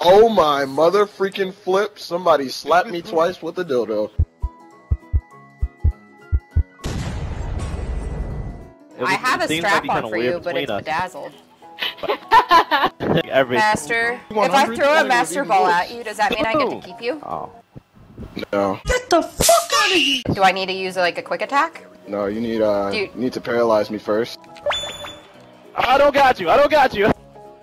Oh my mother freaking flip! Somebody slapped me twice with a dildo. I have a strap on for you, but it's bedazzled. Master, if I throw a master ball at you, does that mean I get to keep you? Oh. No. Get the fuck out of here! Do I need to use like a quick attack? No, you need you need to paralyze me first. I don't got you. I don't got you.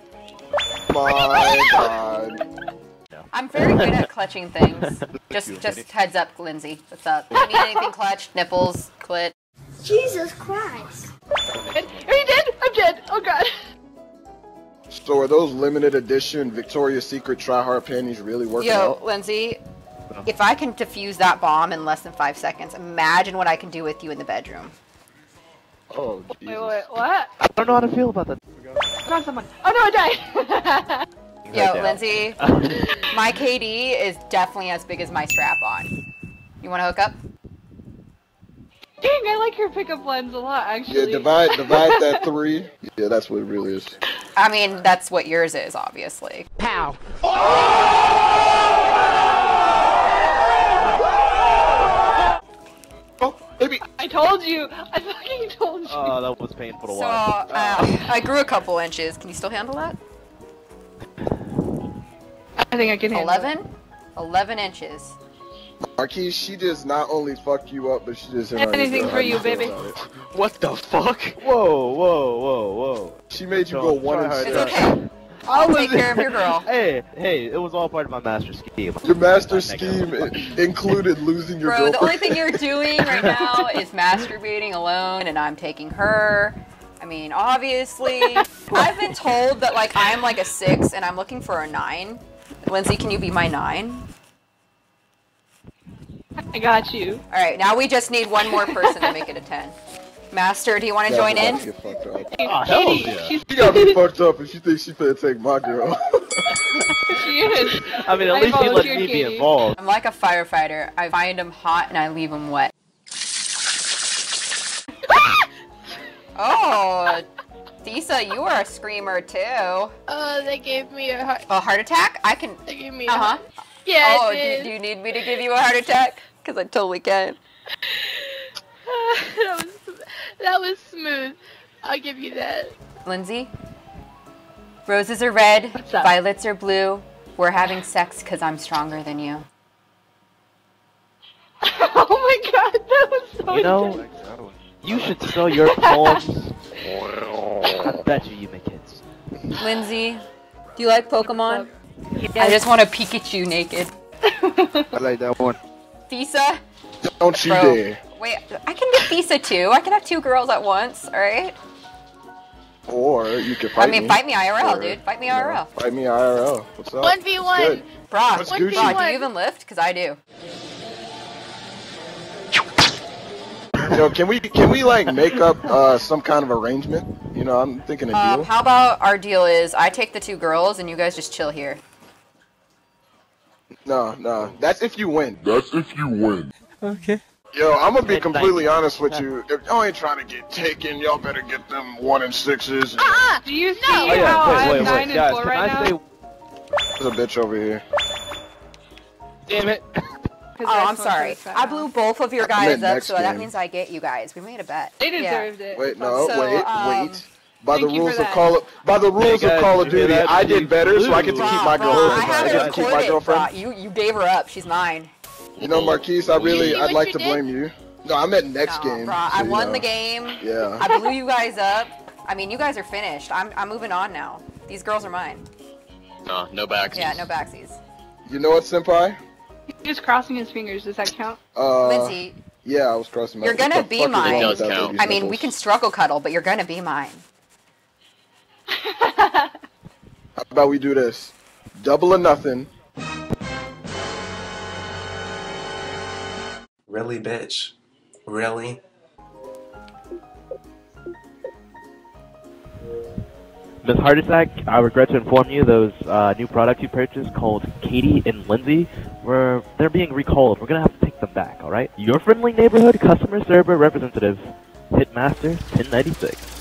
My God. I'm very good at clutching things. Just heads up, Lindsay. What's up? Do you need anything clutched? Nipples, clit. Jesus Christ. Are you dead? I'm dead. Oh God. So are those limited edition Victoria's Secret try-hard panties really working Yo, out? Lindsay, if I can defuse that bomb in less than 5 seconds, imagine what I can do with you in the bedroom. Oh, Jesus. Wait, what? I don't know how to feel about that. Found someone. Oh no, I died. Yo, Lindsay, my KD is definitely as big as my strap-on. You want to hook up? Dang, I like your pickup lines a lot, actually. Yeah, divide that 3. Yeah, that's what it really is. I mean, that's what yours is, obviously. Pow. Oh, baby. I told you. I fucking told you. Oh, that was painful to So, watch. I grew a couple inches. Can you still handle that? I think I can handle 11? 11 inches. Marquise, she just not only fuck you up, but she just Anything for you, baby. What the fuck? Whoa, whoa, whoa, whoa. She made you go 1 and It's 6. okay. I'll take care of your girl. Hey, it was all part of my master scheme. Your master scheme included losing your Bro, girlfriend. the only thing you're doing right now is masturbating alone, and I'm taking her. I mean, obviously, I've been told that like I'm like a 6, and I'm looking for a 9. Lindsay, can you be my 9? I got you. All right, now we just need one more person to make it a 10. Master, do you want to join in? Get fucked up. Oh, hell Katie, yeah. she's She got me fucked up and she thinks she finna take my girl. she is. I mean, at I least he let volunteered, me be Katie. involved. I'm like a firefighter. I find them hot and I leave them wet. Oh, Thisa, you are a screamer too. They gave me a heart. A heart attack? I can. They gave me Uh huh. Yeah, Oh, it do did. you need me to give you a heart attack? Because I totally can. That was smooth. I'll give you that. Lindsay, roses are red, What's up? violets are blue. We're having sex because I'm stronger than you. Oh my God, that was so You know, intense. you should sell your poems. I bet you make hits. Lindsay, do you like Pokemon? I just want a Pikachu naked. I like that one. Thisa? Don't you Bro. dare. Wait, I can get Thisa too. I can have 2 girls at once, alright? Or you can fight me. I mean, fight me IRL, Or, dude. Fight me you know, IRL. Fight me IRL. What's up? 1v1. Good. Brock, What's Brock, Gucci? do you even lift? Because I do. Yo, can we like make up some kind of arrangement? You know, I'm thinking a deal. How about our deal is I take the 2 girls and you guys just chill here. No, that's if you win. Okay. Yo, I'm gonna be completely honest with you. If y'all ain't trying to get taken, y'all better get them 1 and 6s. Do you see Oh how yeah, I'm 9 and guys, 4 can right I now? say? There's a bitch over here. Damn it! 'Cause Oh, I I'm smoked sorry. this fat I now. blew both of your I guys meant up, next so that game. means I get you guys. We made a bet. They Yeah. deserved it. Wait, no, So, wait. By the thank you rules for of that. Call of Hey, guys, did you hear Duty, that? I did better, so I get to keep my Bro, girlfriend. I have I it get to keep my recorded. girlfriend. You gave her up. She's mine. You know, Marquise, You see I'd what like you to did? blame you. No, I meant next No, game. bro, so I you won know. the game. Yeah. I blew you guys up. I mean, you guys are finished. I'm moving on now. These girls are mine. No backsies. Yeah, no backsies. You know what, Senpai? He's just crossing his fingers. Does that count? Lindsay, Yeah, I was crossing my. You're gonna what the be fuck is mine. wrong It with does that count. lady's I mean, we nipples? can struggle cuddle, but you're gonna be mine. How about we do this? Double or nothing. Really, bitch? Really? Ms. Heart Attack, I regret to inform you those new products you purchased called Katie and Lindsay, they're being recalled. We're gonna have to take them back, alright? Your friendly neighborhood customer server representative, Hitmaster 1096.